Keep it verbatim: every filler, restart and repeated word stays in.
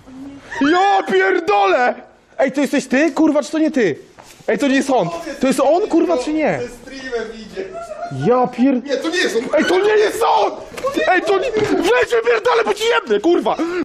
Ja pierdolę! Ej, to jesteś ty, kurwa, czy to nie ty? Ej, to nie jest on. To jest on, kurwa, czy nie? Ze streamem idzie. Ja pier... Nie, to nie jest on. Ej, to nie jest on! Ej, to nie... Weź wypierdolę, bo ci jebnę, kurwa!